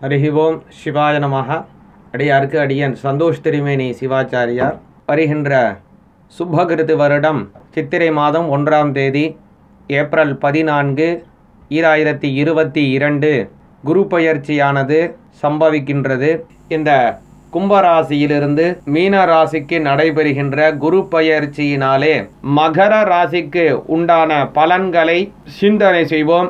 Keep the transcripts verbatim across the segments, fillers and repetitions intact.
ஹரிஹி ஓம் சிவாய நமஹ. அடியாருக்கு அடியன் சந்தோஷ் திருமேனி சிவாச்சாரியார். வருகின்ற சுபகிருது வருடம் சித்திரை மாதம் ஒன்றாம் தேதி ஏப்ரல் பதினான்கு ஈராயிரத்தி இருபத்தி இரண்டு குரு பயிற்சியானது சம்பவிக்கின்றது. இந்த கும்பராசியிலிருந்து மீன ராசிக்கு நடைபெறுகின்ற குரு பயிற்சியினாலே மகர ராசிக்கு உண்டான பலன்களை சிந்தனை செய்வோம்.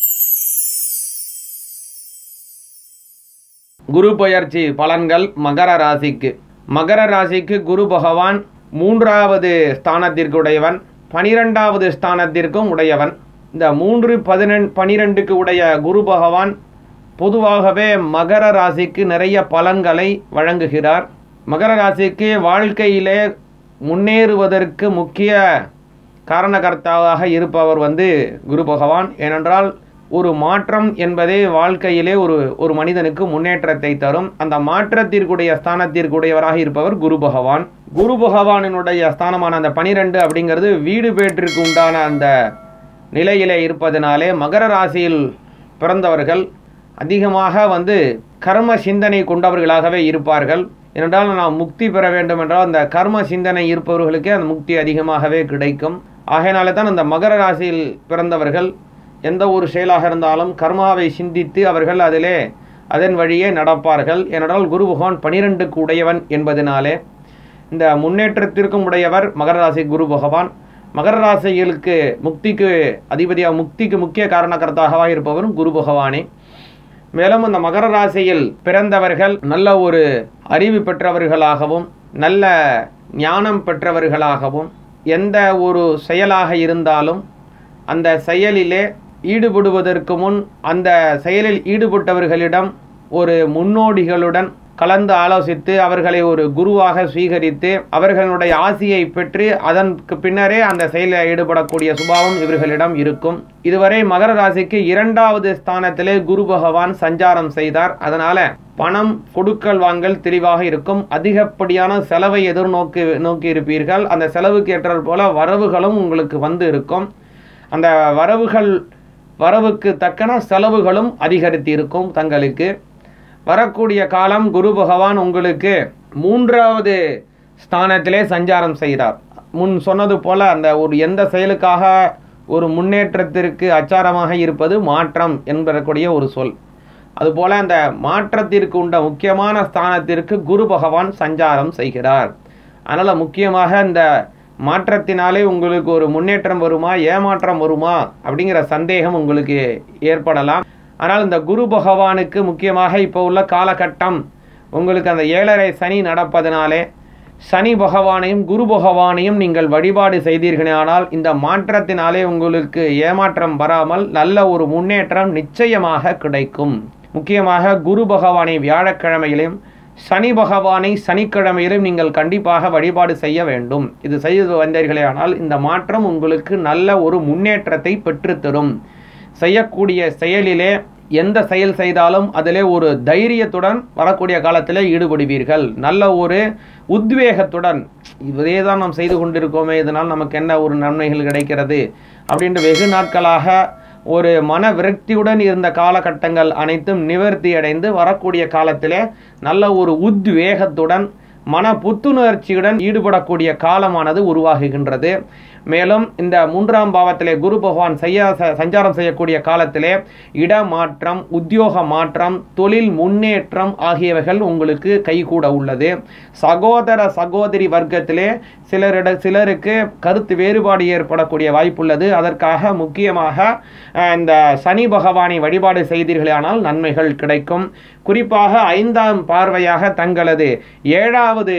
குரு பயிற்சி பலன்கள் மகர ராசிக்கு. மகர ராசிக்கு குரு பகவான் மூன்றாவது ஸ்தானத்திற்கு உடையவன், பனிரெண்டாவது ஸ்தானத்திற்கும் உடையவன். இந்த மூன்று பதினெண் பனிரெண்டுக்கு உடைய குரு பகவான் பொதுவாகவே மகர ராசிக்கு நிறைய பலன்களை வழங்குகிறார். மகர ராசிக்கு வாழ்க்கையிலே முன்னேறுவதற்கு முக்கிய காரணகர்த்தாவாக இருப்பவர் வந்து குரு பகவான். ஏனென்றால் ஒரு மாற்றம் என்பதே வாழ்க்கையிலே ஒரு ஒரு மனிதனுக்கு முன்னேற்றத்தை தரும். அந்த மாற்றத்திற்குடைய ஸ்தானத்திற்குடையவராக இருப்பவர் குரு பகவான். குரு பகவானினுடைய ஸ்தானமான அந்த பனிரெண்டு அப்படிங்கிறது வீடு பேற்றிற்கு உண்டான அந்த நிலையிலே இருப்பதனாலே மகர ராசியில் பிறந்தவர்கள் அதிகமாக வந்து கர்ம சிந்தனை கொண்டவர்களாகவே இருப்பார்கள். ஏனென்றால் நாம் முக்தி பெற வேண்டும் என்றால் அந்த கர்ம சிந்தனை இருப்பவர்களுக்கே அந்த முக்தி அதிகமாகவே கிடைக்கும். ஆகையினாலே தான் அந்த மகர ராசியில் பிறந்தவர்கள் எந்த ஒரு செயலாக இருந்தாலும் கர்மாவை சிந்தித்து அவர்கள் அதிலே அதன் வழியே நடப்பார்கள். ஏனென்றால் குரு பகவான் பனிரெண்டுக்கு உடையவன் என்பதனாலே இந்த முன்னேற்றத்திற்கும் உடையவர் மகர ராசி குரு பகவான். மகர ராசிகளுக்கு முக்திக்கு அதிபதியாக முக்திக்கு முக்கிய காரணகர்த்தாகவா இருப்பவரும் குரு பகவானே. மேலும் அந்த மகர ராசியில் பிறந்தவர்கள் நல்ல ஒரு அறிவு பெற்றவர்களாகவும் நல்ல ஞானம் பெற்றவர்களாகவும் எந்த ஒரு செயலாக இருந்தாலும் அந்த செயலிலே ஈடுபடுவதற்கு முன் அந்த செயலில் ஈடுபட்டவர்களிடம் ஒரு முன்னோடிகளுடன் கலந்து ஆலோசித்து அவர்களை ஒரு குருவாக சுவீகரித்து அவர்களுடைய ஆசியை பெற்று அதற்கு பின்னரே அந்த செயலில் ஈடுபடக்கூடிய சுபாவம் இவர்களிடம் இருக்கும். இதுவரை மகர ராசிக்கு இரண்டாவது ஸ்தானத்திலே குரு பகவான் சஞ்சாரம் செய்தார். அதனால பணம் கொடுக்கல் வாங்கல் தெளிவாக இருக்கும். அதிகப்படியான செலவை எதிர்நோக்கி நோக்கி இருப்பீர்கள். அந்த செலவுக்கு ஏற்றால் போல வரவுகளும் உங்களுக்கு வந்து இருக்கும். அந்த வரவுகள் வரவுக்கு தக்கன செலவுகளும் அதிகரித்து இருக்கும். தங்களுக்கு வரக்கூடிய காலம் குரு பகவான் உங்களுக்கு மூன்றாவது ஸ்தானத்திலே சஞ்சாரம் செய்தார். முன் சொன்னது போல அந்த ஒரு எந்த செயலுக்காக ஒரு முன்னேற்றத்திற்கு அச்சாரமாக இருப்பது மாற்றம் என்பதற்குரிய ஒரு சொல். அதுபோல அந்த மாற்றத்திற்கு உண்ட முக்கியமான ஸ்தானத்திற்கு குரு பகவான் சஞ்சாரம் செய்கிறார். அதனால் முக்கியமாக இந்த மாற்றத்தினாலே உங்களுக்கு ஒரு முன்னேற்றம் வருமா ஏமாற்றம் வருமா அப்படிங்கிற சந்தேகம் உங்களுக்கு ஏற்படலாம். ஆனால் இந்த குரு பகவானுக்கு முக்கியமாக இப்போ உள்ள காலகட்டம் உங்களுக்கு அந்த ஏழரை சனி நடப்பதனாலே சனி பகவானையும் குரு பகவானையும் நீங்கள் வழிபாடு செய்தீர்களானால் இந்த மாற்றத்தினாலே உங்களுக்கு ஏமாற்றம் வராமல் நல்ல ஒரு முன்னேற்றம் நிச்சயமாக கிடைக்கும். முக்கியமாக குரு பகவானை வியாழக்கிழமையிலும் சனி பகவானை சனிக்கிழமையிலும் நீங்கள் கண்டிப்பாக வழிபாடு செய்ய வேண்டும். இது செய்து வந்தீர்களே ஆனால் இந்த மாற்றம் உங்களுக்கு நல்ல ஒரு முன்னேற்றத்தை பெற்றுத்தரும். செய்யக்கூடிய செயலிலே எந்த செயல் செய்தாலும் அதிலே ஒரு தைரியத்துடன் வரக்கூடிய காலத்திலே ஈடுபடுவீர்கள். நல்ல ஒரு உத்வேகத்துடன் இதே தான் நாம் செய்து கொண்டிருக்கோமே, இதனால் நமக்கு என்ன ஒரு நன்மைகள் கிடைக்கிறது அப்படின்ட்டு வெகு நாட்களாக ஒரு மன விரக்தியுடன் இருந்த காலகட்டங்கள் அனைத்தும் நிவர்த்தி அடைந்து வரக்கூடிய காலத்திலே நல்ல ஒரு உத்வேகத்துடன் மன புத்துணர்ச்சியுடன் ஈடுபடக்கூடிய காலமானது உருவாகுகின்றது. மேலும் இந்த மூன்றாம் பாவத்திலே குரு பகவான் செய்ய சஞ்சாரம் செய்யக்கூடிய காலத்திலே இடமாற்றம், உத்தியோக மாற்றம், தொழில் முன்னேற்றம் ஆகியவைகள் உங்களுக்கு கைகூட உள்ளது. சகோதர சகோதரி வர்க்கத்திலே சிலரிட சிலருக்கு கருத்து வேறுபாடு ஏற்படக்கூடிய வாய்ப்புள்ளது. அதற்காக முக்கியமாக இந்த சனி பகவானை வழிபாடு செய்தீர்களானால் நன்மைகள் கிடைக்கும். குறிப்பாக ஐந்தாம் பார்வையாக தங்களது ஏழாவது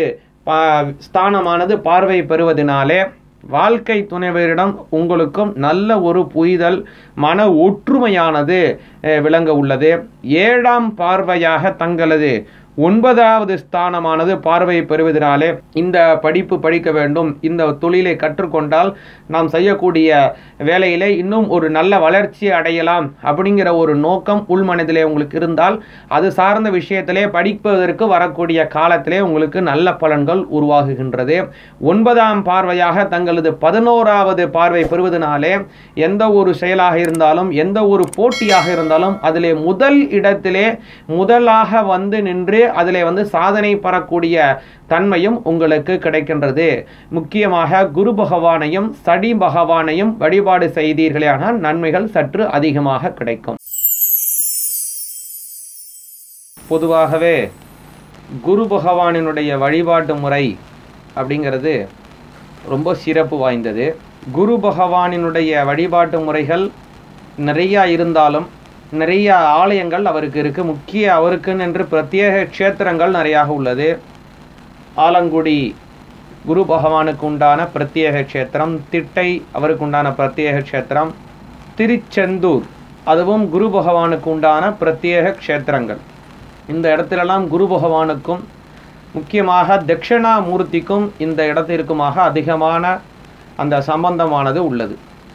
ஸ்தானமானது பார்வை பெறுவதனாலே வாழ்க்கை துணைவரிடம் உங்களுக்கும் நல்ல ஒரு புரிதல் மன ஒற்றுமையானது விளங்க உள்ளது. ஏழாம் பார்வையாக தங்களது ஒன்பதாவது ஸ்தானமானது பார்வை பெறுவதனாலே இந்த படிப்பு படிக்க வேண்டும், இந்த தொழிலை கற்றுக்கொண்டால் நாம் செய்யக்கூடிய வேலையிலே இன்னும் ஒரு நல்ல வளர்ச்சி அடையலாம் அப்படிங்கிற ஒரு நோக்கம் உள்மனதிலே உங்களுக்கு இருந்தால் அது சார்ந்த விஷயத்திலே படிப்பதற்கு வரக்கூடிய காலத்திலே உங்களுக்கு நல்ல பலன்கள் உருவாகுகின்றது. ஒன்பதாம் பார்வையாக தங்களது பதினோராவது பார்வை பெறுவதனாலே எந்த ஒரு செயலாக இருந்தாலும் எந்த ஒரு போட்டியாக இருந்தாலும் அதிலே முதல் இடத்திலே முதலாக வந்து நின்று அதிலே வந்து சாதனை பெறக்கூடிய தன்மையும் உங்களுக்கு கிடைக்கின்றது. முக்கியமாக குரு பகவானையும் சனி பகவானையும் வழிபாடு செய்தீர்களானால் நன்மைகள் சற்று அதிகமாக கிடைக்கும். பொதுவாகவே குரு பகவானினுடைய வழிபாட்டு முறை அப்படிங்கிறது ரொம்ப சிறப்பு வாய்ந்தது. குரு பகவானினுடைய வழிபாட்டு முறைகள் நிறையா இருந்தாலும் நிறைய ஆலயங்கள் அவருக்கு இருக்குது. முக்கிய அவருக்குன்னு என்று பிரத்யேக க்ஷேத்திரங்கள் நிறையாக உள்ளது. ஆலங்குடி குரு பகவானுக்கு உண்டான பிரத்யேக க்ஷேத்திரம், திட்டை அவருக்கு உண்டான பிரத்யேக க்ஷேத்திரம், திருச்செந்தூர் அதுவும் குரு பகவானுக்கு உண்டான பிரத்யேக க்ஷேத்திரங்கள். இந்த இடத்திலெல்லாம் குரு பகவானுக்கும் முக்கியமாக தட்சிணாமூர்த்திக்கும் இந்த இடத்திற்குமாக அதிகமான அந்த சம்பந்தமானது உள்ளது.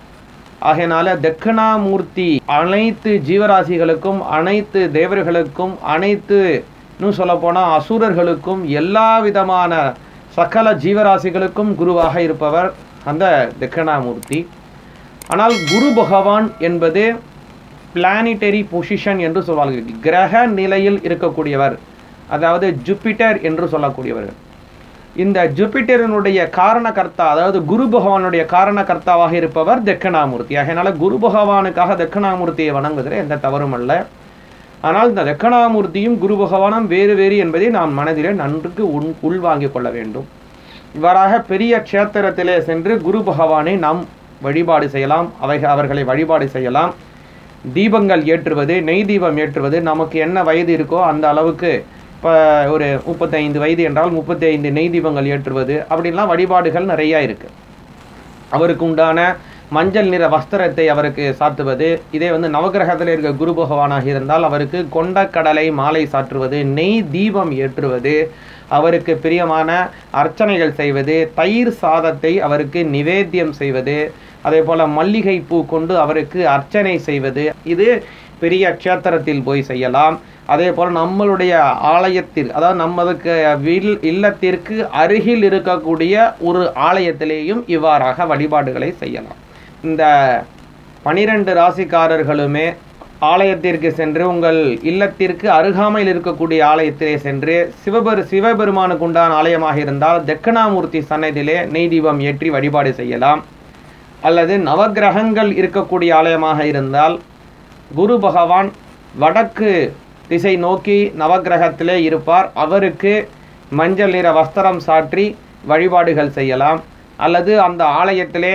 ஆகையினால தட்சிணாமூர்த்தி அனைத்து ஜீவராசிகளுக்கும் அனைத்து தேவர்களுக்கும் அனைத்து இன்னும் சொல்லப்போனால் அசுரர்களுக்கும் எல்லா விதமான சகல ஜீவராசிகளுக்கும் குருவாக இருப்பவர் அந்த தட்சிணாமூர்த்தி. ஆனால் குரு பகவான் என்பது பிளானிட்டரி பொசிஷன் என்று சொல்வார்கள். கிரக நிலையில் இருக்கக்கூடியவர், அதாவது ஜூபிட்டர் என்று சொல்லக்கூடியவர். இந்த ஜூபிட்டரினுடைய காரணகர்த்தா, அதாவது குரு பகவானுடைய காரணகர்த்தாவாக இருப்பவர் தட்சிணாமூர்த்தி. அதனால குரு பகவானுக்காக தட்சிணாமூர்த்தியை வணங்குவதில் எந்த தவறும் அல்ல. ஆனால் இந்த தட்சிணாமூர்த்தியும் குரு பகவானும் வேறு வேறு என்பதை நாம் மனதிலே நன்கு உள் உள்வாங்கிக் கொள்ள வேண்டும். இவ்வாறாக பெரிய க்ஷேத்திரத்திலே சென்று குரு பகவானை நாம் வழிபாடு செய்யலாம், அவை அவர்களை வழிபாடு செய்யலாம். தீபங்கள் ஏற்றுவது, நெய் தீபம் ஏற்றுவது, நமக்கு என்ன வயது இருக்கோ அந்த அளவுக்கு, இப்போ ஒரு முப்பத்தைந்து வயது என்றால் முப்பத்தி ஐந்து நெய் தீபங்கள் ஏற்றுவது, அப்படின்லாம் வழிபாடுகள் நிறையா இருக்குது. அவருக்கு உண்டான மஞ்சள் நிற வஸ்திரத்தை அவருக்கு சாத்துவது. இதே வந்து நவகிரகத்தில் இருக்க குரு பகவானாக இருந்தால் அவருக்கு கொண்ட கடலை மாலை சாற்றுவது, நெய் தீபம் ஏற்றுவது, அவருக்கு பிரியமான அர்ச்சனைகள் செய்வது, தயிர் சாதத்தை அவருக்கு நிவேத்தியம் செய்வது, அதே போல் மல்லிகை பூ கொண்டு அவருக்கு அர்ச்சனை செய்வது, இது பெரிய க்ஷேத்திரத்தில் போய் செய்யலாம். அதே போல் நம்மளுடைய ஆலயத்தில், அதாவது நமக்கு வில் இல்லத்திற்கு அருகில் இருக்கக்கூடிய ஒரு ஆலயத்திலேயும் இவ்வாறாக வழிபாடுகளை செய்யலாம். இந்த பனிரெண்டு ராசிக்காரர்களுமே ஆலயத்திற்கு சென்று, உங்கள் இல்லத்திற்கு அருகாமையில் இருக்கக்கூடிய ஆலயத்திலே சென்று, சிவபெரு சிவபெருமானுக்கு உண்டான ஆலயமாக இருந்தால் தட்சிணாமூர்த்தி சன்னதியிலே நெய் தீபம் ஏற்றி வழிபாடு செய்யலாம். அல்லது நவகிரகங்கள் இருக்கக்கூடிய ஆலயமாக இருந்தால் குரு பகவான் வடக்கு திசை நோக்கி நவகிரகத்திலே இருப்பார், அவருக்கு மஞ்சள் நிற வஸ்திரம் சாற்றி வழிபாடுகள் செய்யலாம். அல்லது அந்த ஆலயத்திலே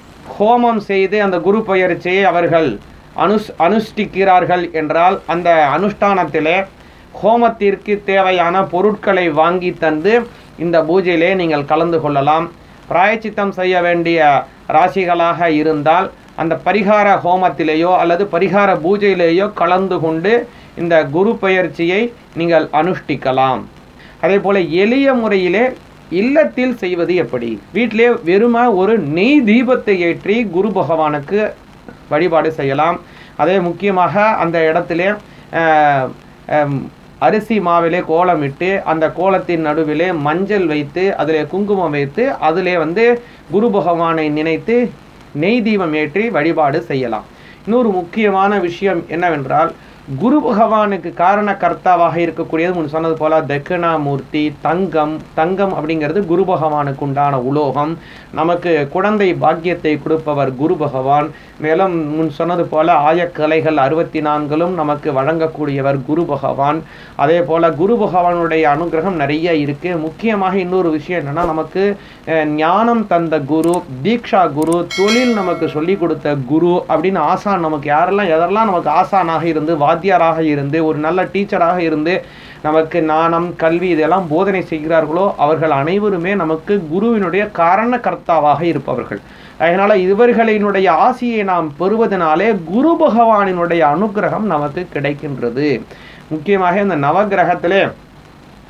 ஹோமம் செய்து அந்த குரு பெயர்ச்சியை அவர்கள் அனுஷ் அனுஷ்டிக்கிறார்கள் என்றால் அந்த அனுஷ்டானத்திலே ஹோமத்திற்கு தேவையான பொருட்களை வாங்கி தந்து இந்த பூஜையிலே நீங்கள் கலந்து கொள்ளலாம். பிராயச்சித்தம் செய்ய வேண்டிய ராசிகளாக இருந்தால் அந்த பரிகார ஹோமத்திலேயோ அல்லது பரிகார பூஜையிலேயோ கலந்து கொண்டு இந்த குரு பெயர்ச்சியை நீங்கள் அனுஷ்டிக்கலாம். அதே போல் எளிய முறையிலே இல்லத்தில் செய்வது எப்படி? வீட்டிலே வெறுமா ஒரு நெய் தீபத்தை ஏற்றி குரு பகவானுக்கு வழிபாடு செய்யலாம். அதே முக்கியமாக அந்த இடத்திலே அரிசி மாவிலே கோலமிட்டு அந்த கோலத்தின் நடுவிலே மஞ்சள் வைத்து அதிலே குங்குமம் வைத்து அதிலே வந்து குரு பகவானை நினைத்து நெய் தீபம் ஏற்றி வழிபாடு செய்யலாம். இன்னொரு முக்கியமான விஷயம் என்னவென்றால், குரு பகவானுக்கு காரண கர்த்தாவாக இருக்கக்கூடியது முன் சொன்னது போல தட்சிணாமூர்த்தி, தங்கம். தங்கம் அப்படிங்கிறது குரு பகவானுக்கு உண்டான உலோகம். நமக்கு குழந்தை பாக்கியத்தை கொடுப்பவர் குரு பகவான். மேலும் முன் சொன்னது போல ஆயக்கலைகள் அறுபத்தி நான்கிலும் நமக்கு வழங்கக்கூடியவர் குரு பகவான். அதே போல குரு பகவானுடைய அனுகிரகம் நிறைய இருக்கு. முக்கியமாக இன்னொரு விஷயம் என்னன்னா, நமக்கு ஞானம் தந்த குரு, தீக்ஷா குரு, தொழில் நமக்கு சொல்லி கொடுத்த குரு அப்படின்னு ஆசான், நமக்கு யாரெல்லாம் எதெல்லாம் நமக்கு ஆசானாக இருந்து வாத்தியாராக இருந்து ஒரு நல்ல டீச்சராக இருந்து நமக்கு ஞானம் கல்வி இதெல்லாம் போதனை செய்கிறார்களோ அவர்கள் அனைவருமே நமக்கு குருவினுடைய காரண கர்த்தாவாக இருப்பவர்கள். அதனால இவர்களினுடைய ஆசியை நாம் பெறுவதனாலே குரு பகவானினுடைய அனுகிரகம் நமக்கு கிடைக்கின்றது. முக்கியமாக இந்த நவகிரகத்திலே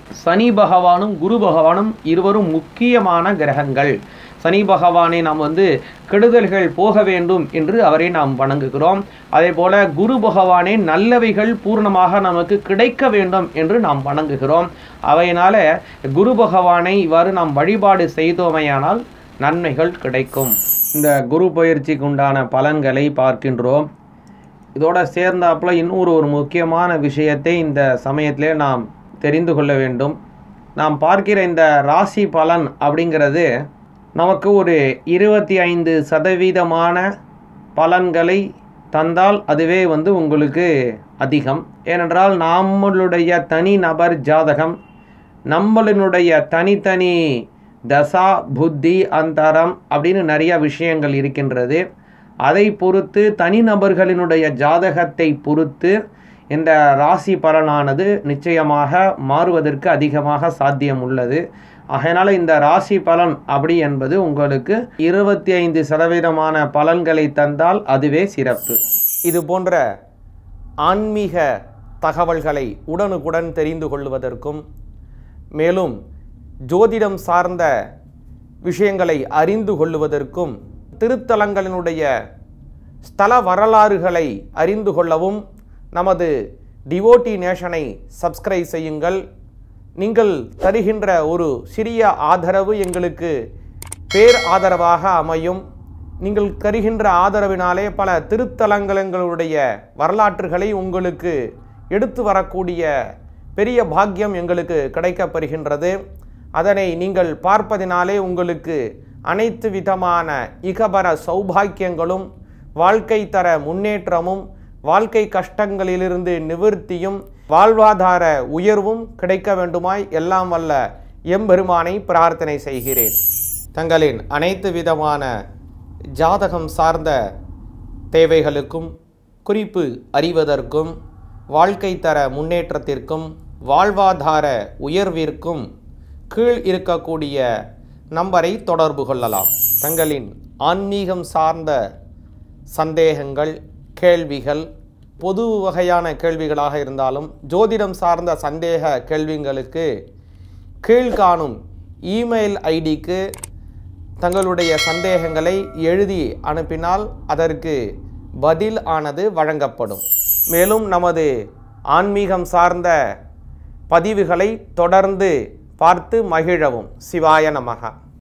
சனி பகவானும் குரு பகவானும் இருவரும் முக்கியமான கிரகங்கள். சனி பகவானை நாம் வந்து கெடுதல்கள் போக வேண்டும் என்று அவரை நாம் வணங்குகிறோம். அதே போல குரு பகவானே நல்லவைகள் பூர்ணமாக நமக்கு கிடைக்க வேண்டும் என்று நாம் வணங்குகிறோம். அவையினால குரு பகவானை இவ்வாறு நாம் வழிபாடு செய்தோமையானால் நன்மைகள் கிடைக்கும். இந்த குரு பயிற்சிக்கு உண்டான பலன்களை பார்க்கின்றோம். இதோட சேர்ந்தாப்புல இன்னொரு ஒரு முக்கியமான விஷயத்தை இந்த சமயத்திலே நாம் தெரிந்து கொள்ள வேண்டும். நாம் பார்க்கிற இந்த ராசி பலன் அப்படிங்கிறது நமக்கு ஒரு இருபத்தி ஐந்து சதவீதமான பலன்களை தந்தால் அதுவே வந்து உங்களுக்கு அதிகம். ஏனென்றால் நம்மளுடைய தனி நபர் ஜாதகம், நம்மளினுடைய தனித்தனி தசா புத்தி அந்தரம் அப்படின்னு நிறைய விஷயங்கள் இருக்கின்றது. அதை பொறுத்து தனிநபர்களினுடைய ஜாதகத்தை பொறுத்து இந்த ராசி பலனானது நிச்சயமாக மாறுவதற்கு அதிகமாக சாத்தியம் உள்ளது. அதனால் இந்த ராசி பலன் அப்படி என்பது உங்களுக்கு இருபத்தி ஐந்து சதவீதமான பலன்களை தந்தால் அதுவே சிறப்பு. இது போன்ற ஆன்மீக தகவல்களை உடனுக்குடன் தெரிந்து கொள்வதற்கும் மேலும் ஜோதிடம் சார்ந்த விஷயங்களை அறிந்து கொள்வதற்கும் திருத்தலங்களினுடைய ஸ்தல வரலாறுகளை அறிந்து கொள்ளவும் நமது டிவோட்டி நேஷனை சப்ஸ்கிரைப் செய்யுங்கள். நீங்கள் தருகின்ற ஒரு சிறிய ஆதரவு எங்களுக்கு பேர் ஆதரவாக அமையும். நீங்கள் தருகின்ற ஆதரவினாலே பல திருத்தலங்களுடைய வரலாற்றுகளை உங்களுக்கு எடுத்து வரக்கூடிய பெரிய பாக்கியம் எங்களுக்கு கிடைக்கப்பெறுகின்றது. அதனை நீங்கள் பார்ப்பதினாலே உங்களுக்கு அனைத்து விதமான இகபர சௌபாக்கியங்களும் வாழ்க்கை தர முன்னேற்றமும் வாழ்க்கை கஷ்டங்களிலிருந்து நிவர்த்தியும் வாழ்வாதார உயர்வும் கிடைக்க வேண்டுமாய் எல்லாம் வல்ல எம்பெருமானை பிரார்த்தனை செய்கிறேன். தங்களின் அனைத்து விதமான ஜாதகம் சார்ந்த தேவைகளுக்கும் குறிப்பு அறிவதற்கும் வாழ்க்கை தர முன்னேற்றத்திற்கும் வாழ்வாதார உயர்விற்கும் கீழ் இருக்கக்கூடிய நம்பரை தொடர்பு கொள்ளலாம். தங்களின் ஆன்மீகம் சார்ந்த சந்தேகங்கள், கேள்விகள், பொது வகையான கேள்விகளாக இருந்தாலும் ஜோதிடம் சார்ந்த சந்தேக கேள்விகளுக்கு கீழ்காணும் இமெயில் ஐடிக்கு தங்களுடைய சந்தேகங்களை எழுதி அனுப்பினால் அதற்கு பதில் ஆனது வழங்கப்படும். மேலும் நமது ஆன்மீகம் சார்ந்த பதிவுகளை தொடர்ந்து பார்த்து மகிழவும். சிவாய நமஹ.